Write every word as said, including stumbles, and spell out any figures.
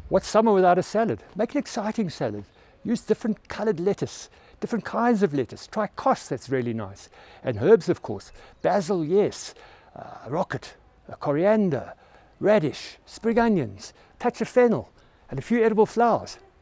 What's summer without a salad? Make an exciting salad. Use different coloured lettuce, different kinds of lettuce. Try cos, that's really nice. And herbs, of course. Basil, yes. Uh, rocket, uh, coriander, radish, spring onions, touch of fennel, and a few edible flowers.